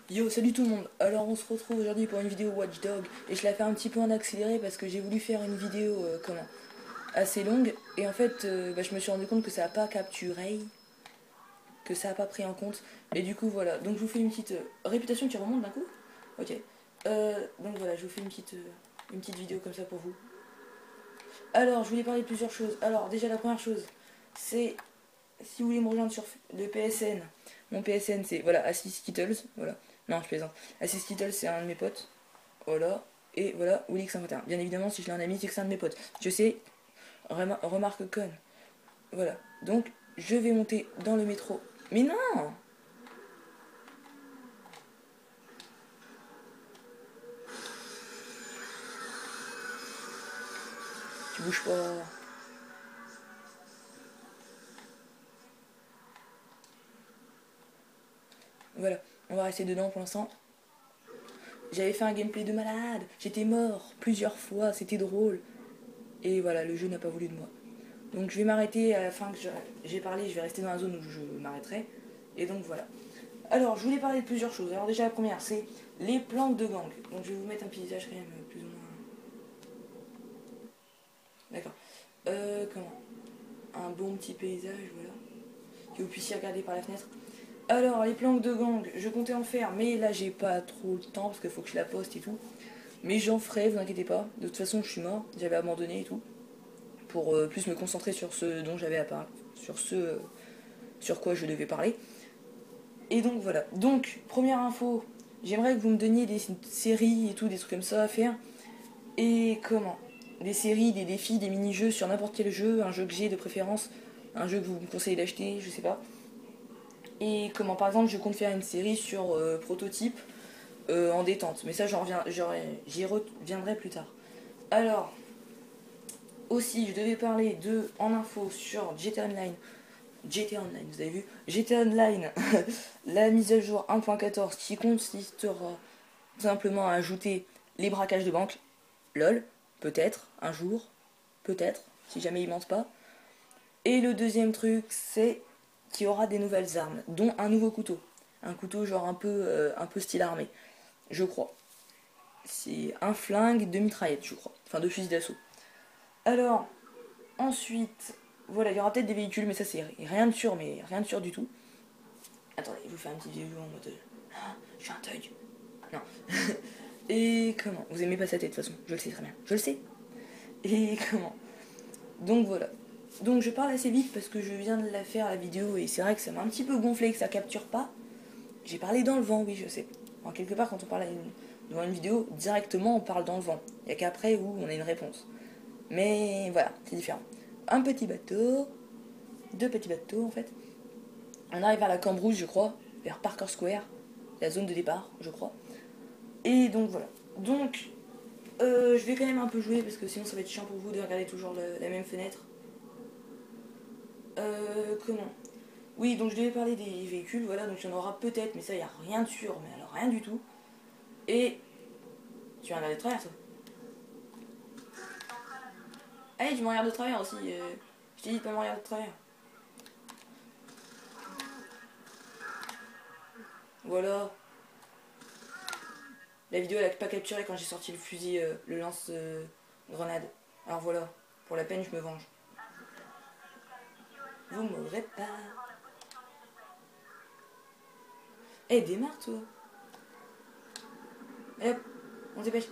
Yo, salut tout le monde. Alors on se retrouve aujourd'hui pour une vidéo Watch Dog et je la fais un petit peu en accéléré parce que j'ai voulu faire une vidéo assez longue et en fait je me suis rendu compte que ça a pas capturé, que ça a pas pris en compte et du coup voilà. Donc je vous fais une petite réputation qui remonte d'un coup. Ok. Donc voilà, je vous fais une petite vidéo comme ça pour vous. Alors je voulais parler de plusieurs choses. Alors déjà la première chose, c'est si vous voulez me rejoindre sur le PSN, mon PSN c'est voilà Assis Skittles, voilà. Non je plaisante. Assis Skittles c'est un de mes potes. Voilà. Et voilà, Willy51. Bien évidemment, si je l'ai un ami, c'est que c'est un de mes potes. Je sais, remarque conne. Voilà. Donc, je vais monter dans le métro. Mais non. Tu bouges pas. Voilà. On va rester dedans pour l'instant. J'avais fait un gameplay de malade. J'étais mort plusieurs fois. C'était drôle. Et voilà, le jeu n'a pas voulu de moi. Donc je vais m'arrêter à la fin que j'ai parlé. Je vais rester dans la zone où je m'arrêterai. Et donc voilà. Alors, je voulais parler de plusieurs choses. Alors déjà, la première, c'est les planques de gang. Donc je vais vous mettre un paysage quand même plus ou moins... D'accord. Comment Un bon petit paysage, voilà. Que vous puissiez regarder par la fenêtre. Alors, les planques de gang, je comptais en faire, mais là j'ai pas trop le temps parce qu'il faut que je la poste et tout. Mais j'en ferai, vous inquiétez pas. De toute façon, je suis mort, j'avais abandonné et tout. Pour plus me concentrer sur ce dont j'avais à parler. Sur ce sur quoi je devais parler. Et donc voilà. Donc, première info, j'aimerais que vous me donniez des séries et tout, des trucs comme ça à faire. Et comment Des séries, des défis, des mini-jeux sur n'importe quel jeu, un jeu que j'ai de préférence, un jeu que vous me conseillez d'acheter, je sais pas. Et comment par exemple je compte faire une série sur prototype en détente, mais ça j'y reviendrai plus tard. Alors, aussi je devais parler de en info sur GTA Online. GTA Online, vous avez vu GTA Online, la mise à jour 1.14 qui consistera simplement à ajouter les braquages de banque. LOL, peut-être, un jour, peut-être, si jamais ils mentent pas. Et le deuxième truc, c'est qu'il y aura des nouvelles armes, dont un nouveau couteau. Un couteau genre un peu style armé, je crois. C'est un flingue de mitraillette, je crois. Enfin, de fusil d'assaut. Alors, ensuite, voilà, il y aura peut-être des véhicules, mais ça c'est rien de sûr, mais rien de sûr du tout. Attendez, je vous fais un petit vidéo en mode... Ah, je suis un thug. Non. Et comment Vous aimez pas sa tête de toute façon, je le sais très bien. Je le sais. Et comment Donc voilà. Donc je parle assez vite parce que je viens de la faire la vidéo et c'est vrai que ça m'a un petit peu gonflé que ça capture pas. J'ai parlé dans le vent, oui je sais. En quelque part quand on parle devant une vidéo, directement on parle dans le vent. Il n'y a qu'après où on a une réponse. Mais voilà, c'est différent. Un petit bateau, deux petits bateaux en fait. On arrive à la Cambrouge je crois, vers Parker Square, la zone de départ je crois. Et donc voilà. Donc je vais quand même un peu jouer parce que sinon ça va être chiant pour vous de regarder toujours la même fenêtre. Comment Oui, donc je devais parler des véhicules, voilà, donc il y en aura peut-être, mais ça, il n'y a rien de sûr, mais alors rien du tout. Et... Tu vas regarder de travers, toi. Allez, tu me regardes de travers aussi, je t'ai dit de pas me regarder de travers. Voilà. La vidéo, elle a pas capturé quand j'ai sorti le fusil, le lance-grenade. Alors voilà, pour la peine, je me venge. Vous m'aurez pas. Eh, démarre, toi. Et hop, on se dépêche.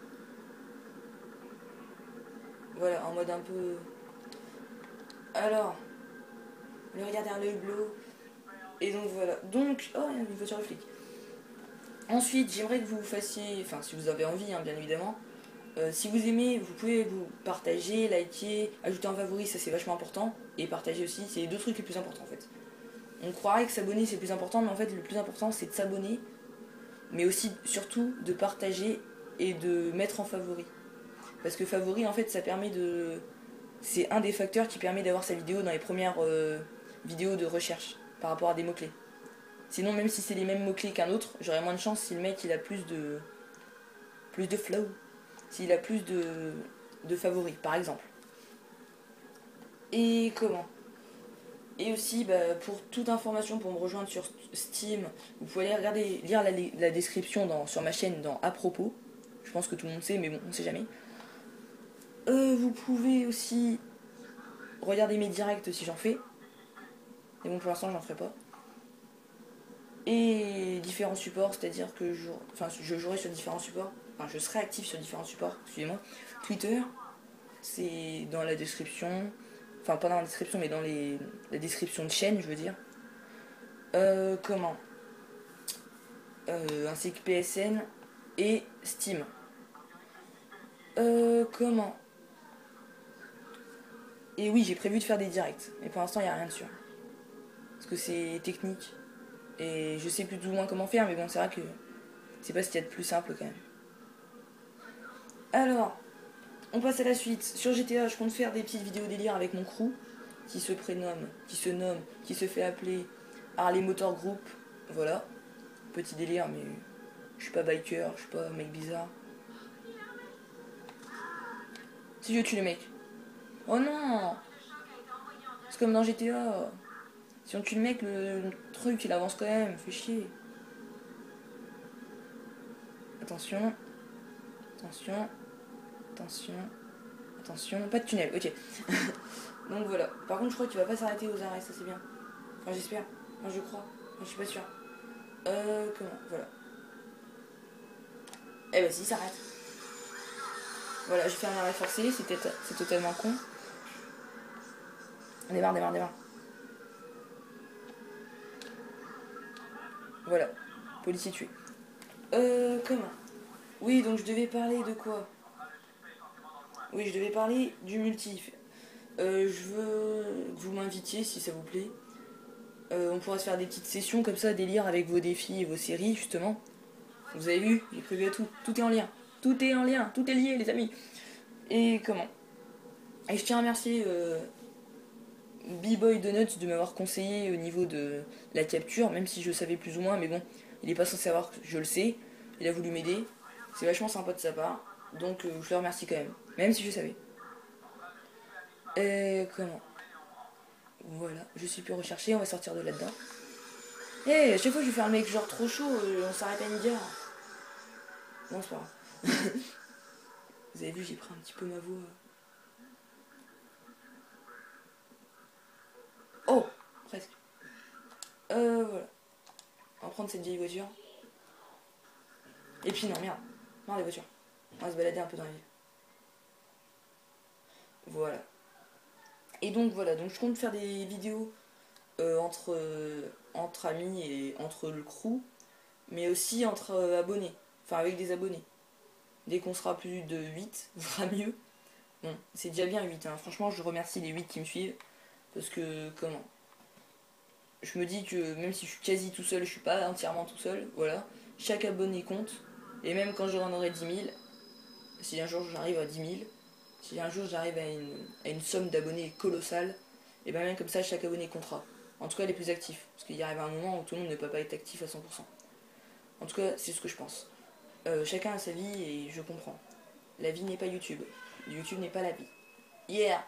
Voilà, en mode un peu... Alors, le regard derrière l'œil bleu. Et donc voilà. Donc, oh, il y a une voiture de flic. Ensuite, j'aimerais que vous fassiez, enfin si vous avez envie, hein, bien évidemment, si vous aimez, vous pouvez vous partager, liker, ajouter un favori, ça c'est vachement important, et partager aussi, c'est les deux trucs les plus importants en fait. On croirait que s'abonner c'est le plus important, mais en fait le plus important c'est de s'abonner, mais aussi surtout de partager et de mettre en favori. Parce que favori en fait ça permet de... C'est un des facteurs qui permet d'avoir sa vidéo dans les premières vidéos de recherche par rapport à des mots-clés. Sinon même si c'est les mêmes mots-clés qu'un autre, j'aurais moins de chance si le mec il a plus de flow, s'il a plus de favoris, par exemple. Et comment Et aussi, pour toute information, pour me rejoindre sur Steam, vous pouvez aller regarder, lire la description sur ma chaîne dans À propos. Je pense que tout le monde sait, mais bon, on sait jamais. Vous pouvez aussi regarder mes directs si j'en fais. Mais bon, pour l'instant, j'en ferai pas. Et différents supports, c'est-à-dire que je jouerai sur différents supports. Enfin, je serai actif sur différents supports, excusez-moi. Twitter, c'est dans la description. Enfin, pas dans la description, mais dans la description de chaîne, je veux dire. Comment Ainsi que PSN et Steam. Comment Et oui, j'ai prévu de faire des directs, mais pour l'instant, il n'y a rien dessus. Parce que c'est technique. Et je sais plus ou moins comment faire, mais bon, c'est vrai que c'est pas ce qu'il y a de plus simple quand même. Alors, on passe à la suite. Sur GTA, je compte faire des petites vidéos délire avec mon crew, qui se fait appeler Harley Motor Group. Voilà, petit délire, mais je suis pas biker, je suis pas mec bizarre. Si je tue le mec. Oh non. C'est comme dans GTA. Si on tue le mec, le truc il avance quand même, fait chier. Attention, attention, attention, attention, pas de tunnel, ok. Donc voilà. Par contre, je crois qu'il va pas s'arrêter aux arrêts, ça c'est bien. Enfin, j'espère. Enfin, je crois. Enfin, je suis pas sûr. Comment Voilà. Eh ben si, ça arrête. Voilà, j'ai fait un arrêt forcé, c'est totalement con. Démarre, démarre, démarre. Voilà. Policier tué. Comment Oui, donc je devais parler de quoi Oui, je devais parler du multi. Je veux que vous m'invitiez, si ça vous plaît. On pourra se faire des petites sessions comme ça, délire avec vos défis et vos séries, justement. Vous avez vu, j'ai prévu à tout. Tout est en lien. Tout est en lien. Tout est lié, les amis. Et comment Et je tiens à remercier B-Boy Donuts de m'avoir conseillé au niveau de la capture, même si je savais plus ou moins, mais bon, il est pas censé savoir que je le sais. Il a voulu m'aider. C'est vachement sympa de sa part. Donc je le remercie quand même si je savais. Et comment Voilà, je suis plus recherché, on va sortir de là-dedans. À chaque fois je vais faire un mec genre trop chaud, on s'arrête à une gare. Non, c'est pas grave. Vous avez vu, j'ai pris un petit peu ma voix. Oh Presque. Voilà. On va prendre cette vieille voiture. Et puis non, merde. Non, les voitures. On va se balader un peu dans la ville. Voilà. Et donc voilà, donc je compte faire des vidéos entre amis et entre le crew, mais aussi entre abonnés. Enfin avec des abonnés. Dès qu'on sera plus de 8, ce sera mieux. Bon, c'est déjà bien 8, hein. Franchement, je remercie les 8 qui me suivent. Parce que, comment Je me dis que même si je suis quasi tout seul, je suis pas entièrement tout seul. Voilà. Chaque abonné compte. Et même quand j'en aurai 10 000, si un jour j'arrive à 10 000, si un jour j'arrive à une somme d'abonnés colossale, et bien même comme ça, chaque abonné comptera. En tout cas, les plus actifs. Parce qu'il y arrive un moment où tout le monde ne peut pas être actif à 100%. En tout cas, c'est ce que je pense. Chacun a sa vie et je comprends. La vie n'est pas YouTube. YouTube n'est pas la vie. Yeah.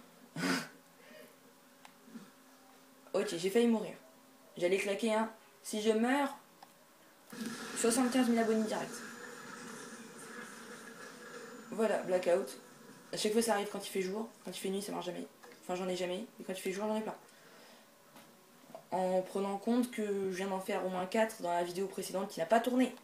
Ok, j'ai failli mourir. J'allais claquer un. Si je meurs, 75 000 abonnés direct. Voilà, blackout. À chaque fois ça arrive quand il fait jour. Quand il fait nuit, ça marche jamais. Enfin, j'en ai jamais. Et quand il fait jour, j'en ai plein. En prenant en compte que je viens d'en faire au moins 4 dans la vidéo précédente qui n'a pas tourné.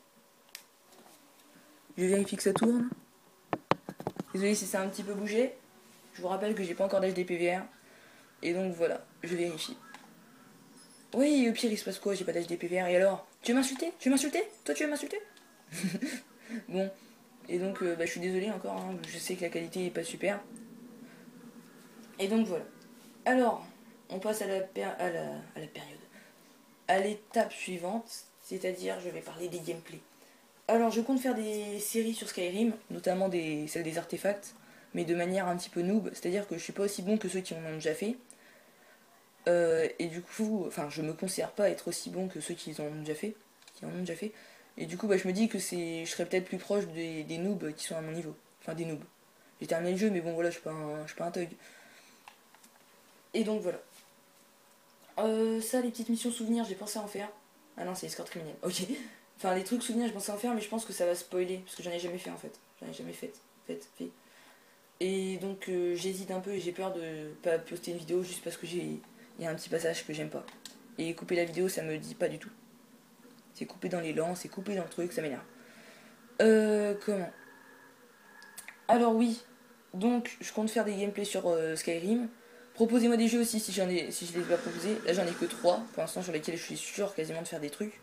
Je vérifie que ça tourne. Désolé si ça a un petit peu bougé. Je vous rappelle que j'ai pas encore d'HDPVR. Et donc voilà, je vérifie. Oui, au pire, il se passe quoi? J'ai pas d'HDPVR. Et alors? Tu veux m'insulter? Tu veux m'insulter? Toi, tu veux m'insulter? Bon. Et donc, je suis désolé encore. Hein, je sais que la qualité est pas super. Et donc, voilà. Alors, on passe à la période. À l'étape suivante. C'est-à-dire, je vais parler des gameplays. Alors, je compte faire des séries sur Skyrim. Notamment celles des artefacts. Mais de manière un petit peu noob. C'est-à-dire que je suis pas aussi bon que ceux qui en ont déjà fait. Et du coup, enfin, je me considère pas être aussi bon que ceux qui en ont déjà fait. Et du coup, je me dis que je serais peut-être plus proche des noobs qui sont à mon niveau. Enfin, des noobs. J'ai terminé le jeu, mais bon, voilà, je suis pas un thug. Et donc, voilà. Ça, les petites missions souvenirs, j'ai pensé à en faire. Ah non, c'est escorte criminelle. Ok. Enfin, les trucs souvenirs, je pensais en faire, mais je pense que ça va spoiler. Parce que j'en ai jamais fait en fait. J'en ai jamais fait. Et donc, j'hésite un peu et j'ai peur de pas poster une vidéo juste parce que il y a un petit passage que j'aime pas. Et couper la vidéo, ça me dit pas du tout. C'est coupé dans les lances, c'est coupé dans le truc, ça m'énerve. Comment Alors oui, donc je compte faire des gameplays sur Skyrim. Proposez-moi des jeux aussi si si je les ai pas proposés. Là j'en ai que 3 pour l'instant sur lesquels je suis sûr quasiment de faire des trucs.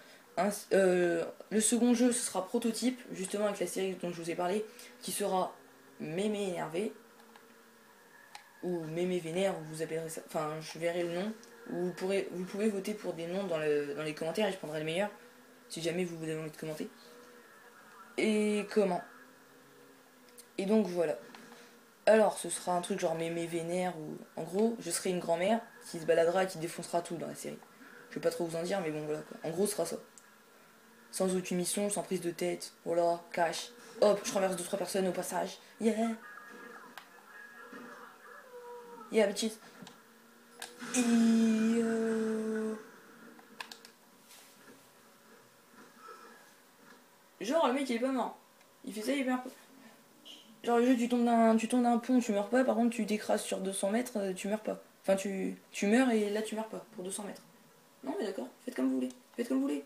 Le second jeu ce sera Prototype, justement avec la série dont je vous ai parlé, qui sera Mémé énervé, ou Mémé vénère, ou vous appellerez ça. Enfin, je verrai le nom. Vous pouvez voter pour des noms dans les commentaires et je prendrai le meilleur, si jamais vous avez envie de commenter. Et comment Et donc voilà. Alors, ce sera un truc genre mémé vénère ou. En gros, je serai une grand-mère qui se baladera et qui défoncera tout dans la série. Je vais pas trop vous en dire, mais bon, voilà quoi. En gros, ce sera ça. Sans aucune mission, sans prise de tête. Voilà, cash. Hop, je renverse 2-3 personnes au passage. Yeah! Yeah, bitches! Et. Genre, le mec il est pas mort. Il fait ça, il meurt pas. Genre, le jeu, tu tombes d'un pont, tu meurs pas. Par contre, tu t'écrases sur 200 mètres, tu meurs pas. Enfin, tu meurs et là, tu meurs pas pour 200 mètres. Non, mais d'accord, faites comme vous voulez. Faites comme vous voulez.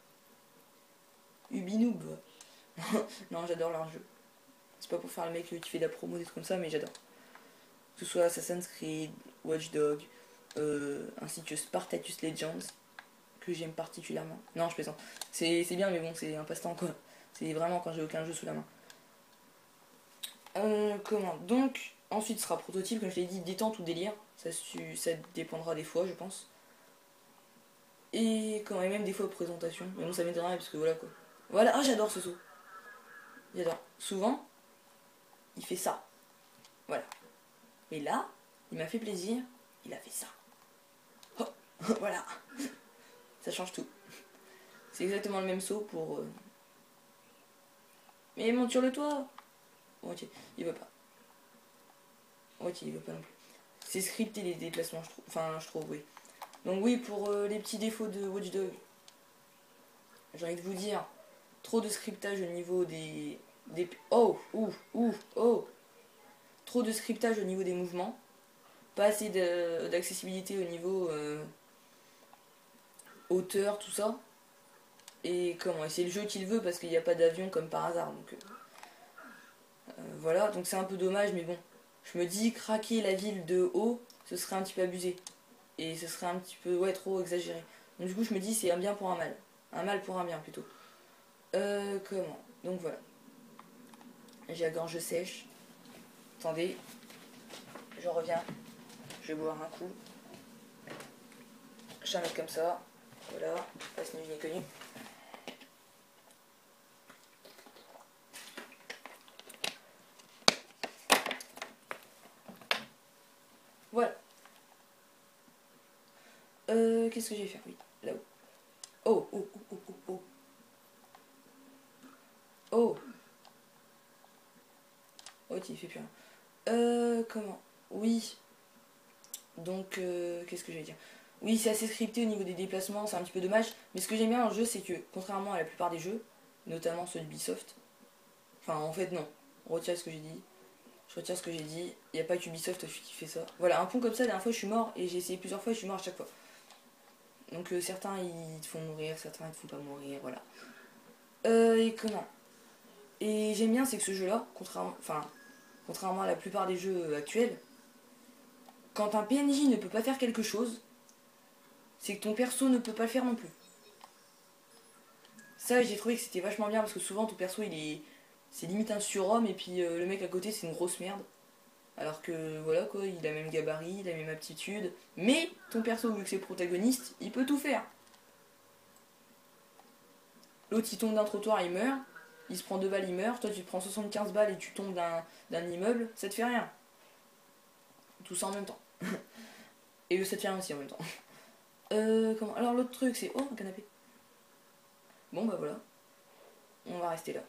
Ubinoob. Non, j'adore leur jeu. C'est pas pour faire le mec qui fait de la promo, des trucs comme ça, mais j'adore. Que ce soit Assassin's Creed, Watch Dogs, ainsi que Spartacus Legends, que j'aime particulièrement. Non, je plaisante. C'est bien, mais bon, c'est un passe-temps quoi. C'est vraiment quand j'ai aucun jeu sous la main. Comment Donc, ensuite sera prototype, comme je l'ai dit, détente ou délire. Ça dépendra des fois, je pense. Et quand même des fois présentation. Mais bon, ça m'aidera parce que voilà quoi. Voilà, ah, j'adore ce saut. J'adore. Souvent, il fait ça. Voilà. Mais là, il m'a fait plaisir, il a fait ça. Oh, voilà. Ça change tout. C'est exactement le même saut pour. Mais monte sur le toit. Ok, il veut pas. Ok, il veut pas non plus. C'est scripté les déplacements, je trouve. Enfin, je trouve, oui. Donc oui, pour les petits défauts de Watch Dogs, j'ai envie de vous dire, trop de scriptage au niveau des. Oh, oh. Trop de scriptage au niveau des mouvements. Pas assez d'accessibilité au niveau hauteur, tout ça. Et comment Et c'est le jeu qui le veut parce qu'il n'y a pas d'avion comme par hasard. Donc voilà, donc c'est un peu dommage, mais bon. Je me dis, craquer la ville de haut, ce serait un petit peu abusé. Et ce serait un petit peu, ouais, trop exagéré. Donc du coup, je me dis, c'est un bien pour un mal. Un mal pour un bien, plutôt. Comment Donc voilà. J'ai la gorge sèche. Attendez, je reviens. Je vais boire un coup. Je vais mettre comme ça. Voilà, passe nu ni connu. Voilà. Qu'est-ce que j'ai fait Oui, là-haut. Oh. Oh. Ok, il fait plus rien. Comment Oui. Donc, qu'est-ce que je vais dire Oui, c'est assez scripté au niveau des déplacements, c'est un petit peu dommage. Mais ce que j'aime bien dans le jeu, c'est que, contrairement à la plupart des jeux, notamment ceux d'Ubisoft, enfin, en fait, non. Je retire ce que j'ai dit. Je retire ce que j'ai dit. Il n'y a pas qu'Ubisoft qui fait ça. Voilà, un pont comme ça, la dernière fois, je suis mort. Et j'ai essayé plusieurs fois, je suis mort à chaque fois. Donc, certains, ils te font mourir, certains, ils te font pas mourir, voilà. Et comment Et j'aime bien, c'est que ce jeu-là, contrairement à la plupart des jeux actuels, quand un PNJ ne peut pas faire quelque chose, c'est que ton perso ne peut pas le faire non plus. Ça, j'ai trouvé que c'était vachement bien parce que souvent ton perso c'est limite un surhomme et puis le mec à côté c'est une grosse merde. Alors que voilà quoi, il a le même gabarit, il a la même aptitude. Mais ton perso, vu que c'est le protagoniste, il peut tout faire. L'autre il tombe d'un trottoir, il meurt. Il se prend 2 balles, il meurt. Toi tu te prends 75 balles et tu tombes d'un immeuble, ça te fait rien. Tout ça en même temps. Et ça te fait rien aussi en même temps. Comment Alors l'autre truc c'est. Oh, un canapé. Bon bah voilà. On va rester là.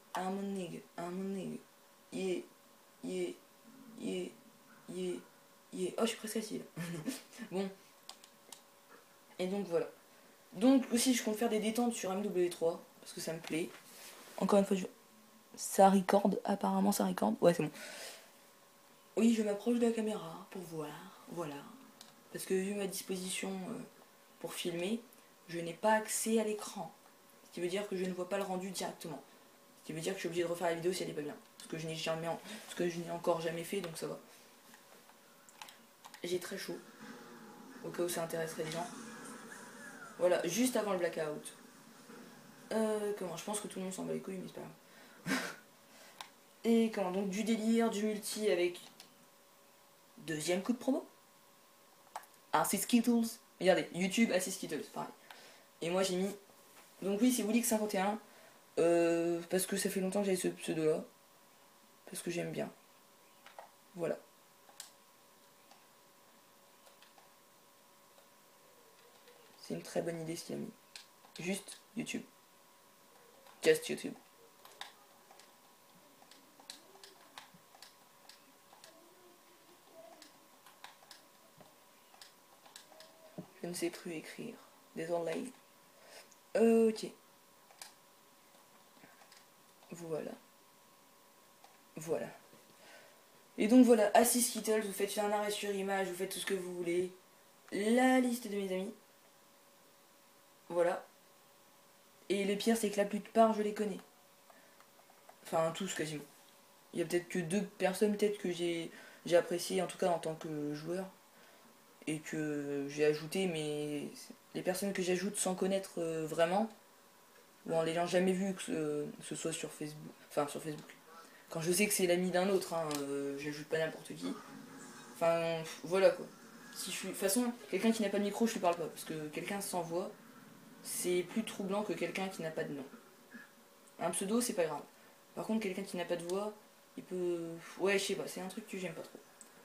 Harmonig. Yeah, yeah, yeah, yeah, Oh, je suis presque assis là. Bon. Et donc voilà. Donc aussi, je compte faire des détentes sur MW3 parce que ça me plaît. Encore une fois, ça record. Apparemment, ça record. Ouais, c'est bon. Oui, je m'approche de la caméra pour voir. Voilà. Parce que vu ma disposition pour filmer, je n'ai pas accès à l'écran. Ce qui veut dire que je ne vois pas le rendu directement. Ce qui veut dire que je suis obligé de refaire la vidéo si elle n'est pas bien. Ce que je n'ai encore jamais fait, donc ça va. J'ai très chaud. Au cas où ça intéresserait les gens. Voilà, juste avant le blackout. Comment, je pense que tout le monde s'en bat les couilles, mais c'est pas grave. Et comment, donc du délire, du multi avec deuxième coup de promo. Assez Skittles. Regardez, YouTube, Assez Skittles, pareil. Et moi j'ai mis. Donc oui, c'est Woolix51. Parce que ça fait longtemps que j'avais ce pseudo là. Parce que j'aime bien. Voilà. C'est une très bonne idée ce qu'il a mis. Juste YouTube. Just YouTube. Je ne sais plus écrire. Désolé. Ok. Voilà. Voilà. Et donc voilà, Assis Skittles, vous faites un arrêt sur image, vous faites tout ce que vous voulez. La liste de mes amis. Voilà. Et le pire, c'est que la plupart, je les connais. Enfin, tous quasiment. Il y a peut-être que 2 personnes peut-être que j'ai apprécié, en tout cas en tant que joueur. Et que j'ai ajouté, mais les personnes que j'ajoute sans connaître vraiment, ou en l'ayant jamais vu, que ce soit sur Facebook. Enfin, sur Facebook. Quand je sais que c'est l'ami d'un autre, hein, j'ajoute pas n'importe qui. Enfin, voilà quoi. Si je suis... De toute façon, quelqu'un qui n'a pas de micro, je lui parle pas. Parce que quelqu'un sans voix, c'est plus troublant que quelqu'un qui n'a pas de nom. Un pseudo, c'est pas grave. Par contre, quelqu'un qui n'a pas de voix, il peut... Ouais, je sais pas, c'est un truc que j'aime pas trop.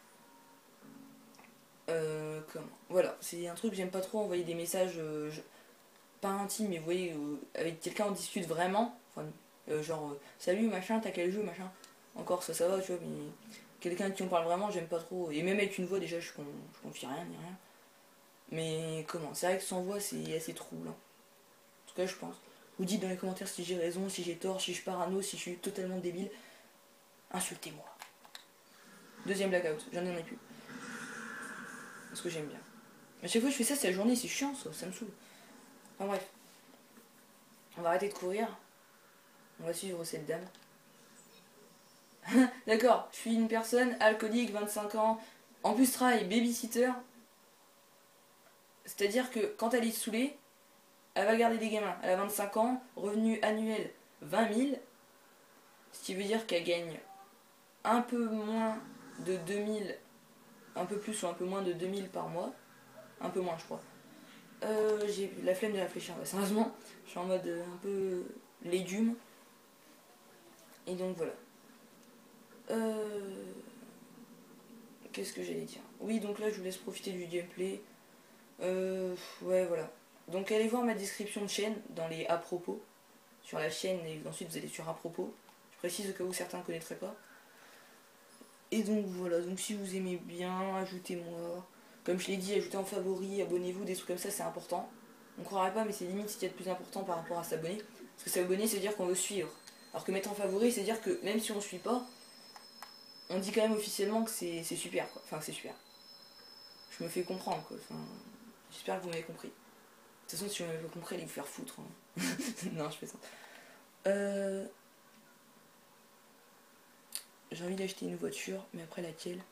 Comment Voilà, c'est un truc que j'aime pas trop, envoyer des messages pas intimes, mais vous voyez, avec quelqu'un on discute vraiment. Enfin, genre, salut, machin, t'as quel jeu, machin. Encore ça va, tu vois, mais quelqu'un à qui on parle vraiment, j'aime pas trop. Et même avec une voix, déjà, je confie rien, ni rien. Mais comment C'est vrai que sans voix, c'est assez troublant. En tout cas, je pense. Vous dites dans les commentaires si j'ai raison, si j'ai tort, si je suis parano, si je suis totalement débile. Insultez-moi. Deuxième blackout, j'en ai plus. Parce que j'aime bien. Mais chaque fois que je fais ça, c'est la journée, c'est chiant, ça me saoule. Enfin bref. On va arrêter de courir. On va suivre cette dame. D'accord, je suis une personne alcoolique, 25 ans. En plus, travaille babysitter. C'est-à-dire que quand elle est saoulée, elle va garder des gamins. Elle a 25 ans, revenu annuel 20 000. Ce qui veut dire qu'elle gagne un peu moins de 2000, un peu plus ou un peu moins de 2000 par mois. Un peu moins, je crois. J'ai la flemme de réfléchir, ouais, sérieusement. Je suis en mode un peu légumes. Et donc voilà. Qu'est-ce que j'allais dire? Oui, donc là, je vous laisse profiter du gameplay. Ouais, voilà. Donc allez voir ma description de chaîne dans les à propos. Sur la chaîne, et ensuite vous allez sur à propos. Je précise au cas où certains ne connaîtraient pas. Et donc voilà, donc si vous aimez bien, ajoutez-moi. Comme je l'ai dit, ajoutez en favori, abonnez-vous, des trucs comme ça, c'est important. On croirait pas, mais c'est limite ce qu'il y a de plus important par rapport à s'abonner. Parce que s'abonner, c'est dire qu'on veut suivre. Alors que mettre en favori, c'est dire que même si on ne suit pas, on dit quand même officiellement que c'est super, quoi. Enfin, c'est super. Je me fais comprendre, quoi. Enfin, j'espère que vous m'avez compris. De toute façon, si vous m'avez pas compris, allez vous faire foutre. Hein. Non, je fais ça. J'ai envie d'acheter une voiture, mais après laquelle?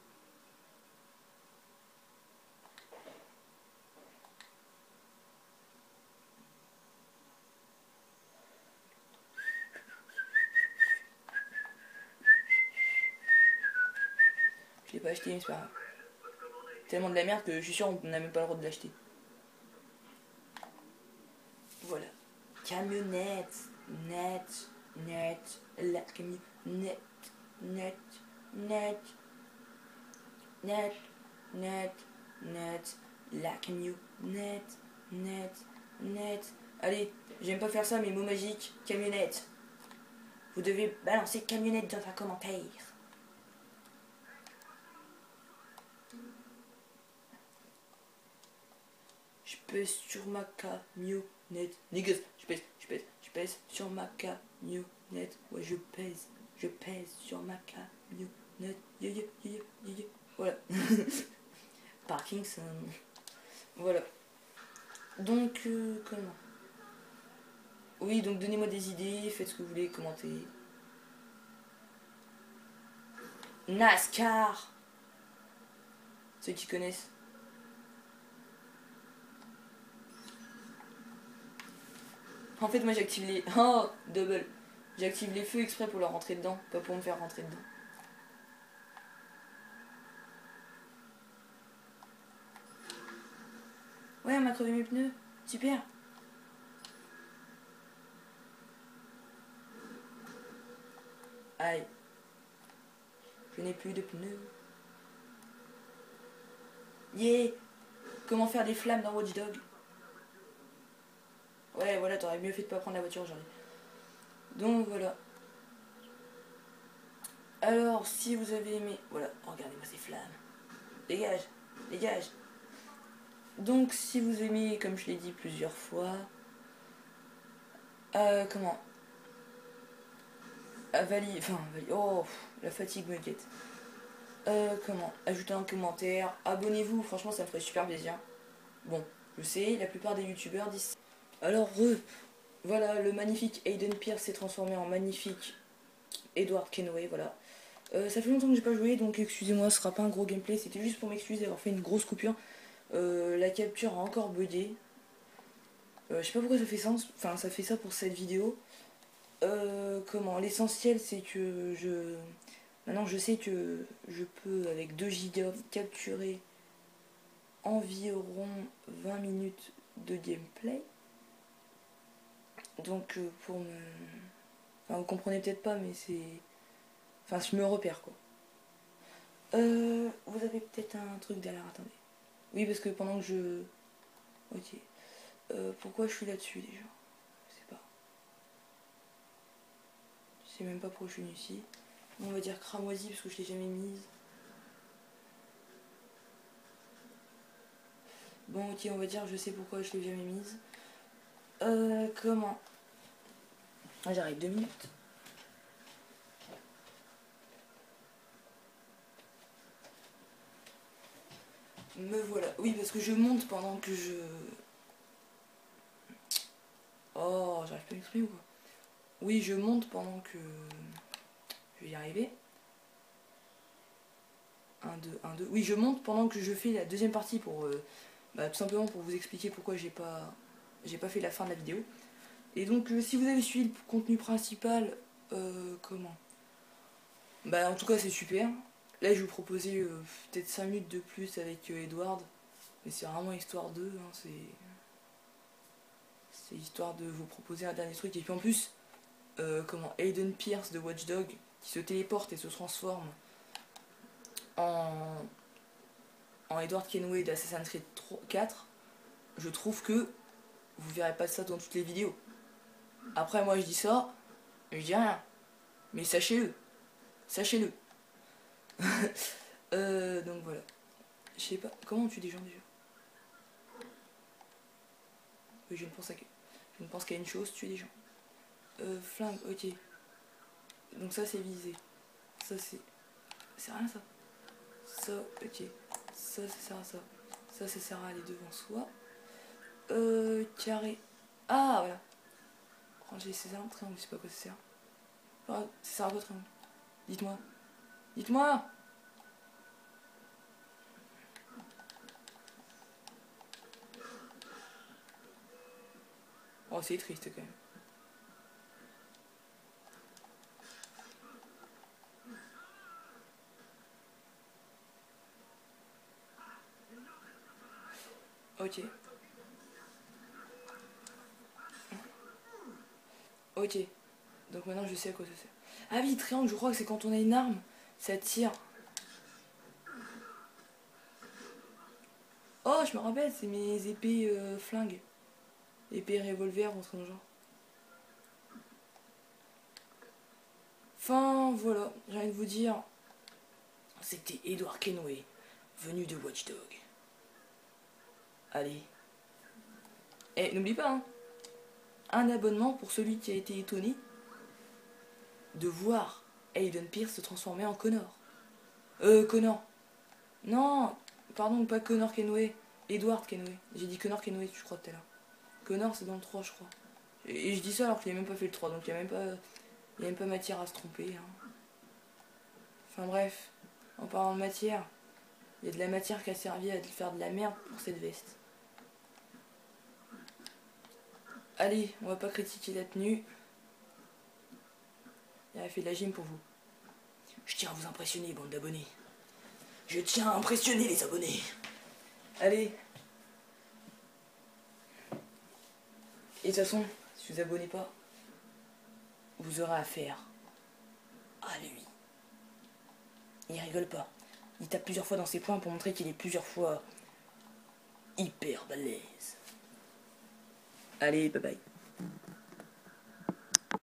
Je l'ai pas acheté, mais c'est pas grave. Tellement de la merde que je suis sûr on n'a même pas le droit de l'acheter. Voilà. Camionnette, net, la camionnette, net, la camionnette, net. Allez, j'aime pas faire ça, mais mots magiques, camionnette. Vous devez balancer camionnette dans un commentaire. je pèse sur ma camionnette. Niggas, je pèse sur ma camionnette. Ouais, je pèse sur ma camionnette. Yeah, yeah, yeah, yeah, yeah. Voilà. Parkinson. Voilà. Donc, comment? Oui, donc donnez-moi des idées, faites ce que vous voulez, commentez. NASCAR. Ceux qui connaissent. En fait, moi j'active les... Oh, double. J'active les feux exprès pour leur rentrer dedans, pas pour me faire rentrer dedans. Ouais, on m'a crevé mes pneus. Super. Aïe. Je n'ai plus de pneus. Yeah. Comment faire des flammes dans Watch Dogs? Ouais, voilà, t'aurais mieux fait de pas prendre la voiture aujourd'hui. Donc voilà. Alors, si vous avez aimé... Voilà, regardez-moi ces flammes. Dégage, dégage. Donc, si vous aimez, comme je l'ai dit plusieurs fois... comment Oh, la fatigue me guette. Comment ajoutez un commentaire, abonnez-vous, franchement ça me ferait super plaisir. Bon, je sais, la plupart des youtubeurs disent... Alors, voilà, le magnifique Aiden Pierce s'est transformé en magnifique Edward Kenway, voilà. Ça fait longtemps que j'ai pas joué, donc excusez-moi, ce sera pas un gros gameplay, c'était juste pour m'excuser d'avoir fait une grosse coupure. La capture a encore bugué. Je sais pas pourquoi ça fait ça, enfin ça fait ça pour cette vidéo. Comment l'essentiel c'est que maintenant je sais que je peux avec 2 Go capturer environ 20 minutes de gameplay. Donc pour me... Enfin vous comprenez peut-être pas mais c'est... Enfin je me repère quoi. Vous avez peut-être un truc derrière, attendez. Oui parce que pendant que je... Ok. Pourquoi je suis là-dessus déjà? Je sais pas. Je sais même pas pourquoi je suis venue ici. On va dire cramoisi parce que je l'ai jamais mise. Bon ok on va dire je sais pourquoi je l'ai jamais mise. Comment? Ah, j'arrive 2 minutes. Me voilà. Oui parce que je monte pendant que je... Oh j'arrive pas à m'exprimer ou quoi? Oui je monte pendant que... Je vais y arriver. 1, 2, 1, 2. Oui je monte pendant que je fais la deuxième partie pour... tout simplement pour vous expliquer pourquoi j'ai pas fait la fin de la vidéo. Et donc si vous avez suivi le contenu principal, comment? En tout cas c'est super. Là je vais vous proposer peut-être 5 minutes de plus avec Edward. Mais c'est vraiment histoire d'eux, hein, c'est histoire de vous proposer un dernier truc. Et puis en plus, comment Aiden Pierce de Watch Dogs qui se téléporte et se transforme en Edward Kenway d'Assassin's Creed 4, je trouve que vous verrez pas ça dans toutes les vidéos. Après moi je dis ça, je dis rien. Mais sachez-le. Sachez-le. Donc voilà. Je sais pas. Comment on tue des gens déjà? Oui, je ne pense qu'à une chose, tuer des gens. Flingue, ok. Donc ça c'est visé. Ça c'est... C'est rien ça. Ça, ok. Ça sert à ça. Ça sert à aller devant soi. Carré. Ah voilà. Ranger ces armes, triangle, je sais pas à quoi ça sert. Ah, ça sert à quoi triangle? Dites-moi. Dites-moi. Oh c'est triste quand même. Ok. Ok. Donc maintenant je sais à quoi ça sert. Ah oui, triangle, je crois que c'est quand on a une arme, ça tire. Oh, je me rappelle, c'est mes épées flingues. Épée revolver, entre nos genre. Enfin, voilà, j'ai envie de vous dire, c'était Edward Kenway, venu de Watch Dogs. Allez, Et n'oublie pas, hein, un abonnement pour celui qui a été étonné de voir Aiden Pierce se transformer en Connor. Connor. Non, pardon, pas Connor Kenway. Edward Kenway. J'ai dit Connor Kenway, je crois, tout à l'heure. Connor, c'est dans le 3, je crois. Et je dis ça alors qu'il a même pas fait le 3, donc il n'y a même pas matière à se tromper. Hein. Enfin bref, en parlant de matière, il y a de la matière qui a servi à faire de la merde pour cette veste. Allez, on va pas critiquer la tenue. Il a fait de la gym pour vous. Je tiens à vous impressionner, bande d'abonnés. Je tiens à impressionner les abonnés. Allez. Et de toute façon, si vous abonnez pas, vous aurez affaire à lui. Il rigole pas. Il tape plusieurs fois dans ses poings pour montrer qu'il est plusieurs fois hyper balèze. Allez, bye bye.